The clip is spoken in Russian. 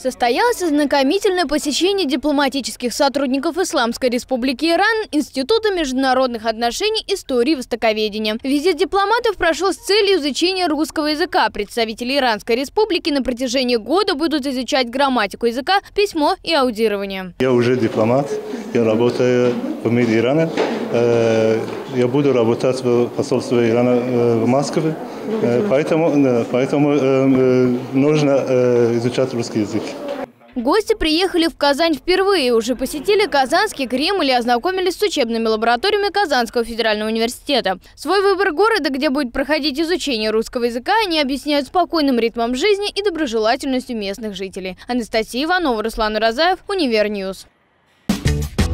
Состоялось ознакомительное посещение дипломатических сотрудников Исламской Республики Иран Института международных отношений, истории и востоковедения. Визит дипломатов прошел с целью изучения русского языка. Представители Иранской Республики на протяжении года будут изучать грамматику языка, письмо и аудирование. Я уже дипломат, я работаю в МИД Ирана. Я буду работать в посольстве Ирана в Москве, поэтому нужно изучать русский язык. Гости приехали в Казань впервые, уже посетили Казанский Кремль и ознакомились с учебными лабораториями Казанского федерального университета. Свой выбор города, где будет проходить изучение русского языка, они объясняют спокойным ритмом жизни и доброжелательностью местных жителей. Анастасия Иванова, Руслан Уразаев, Универньюз.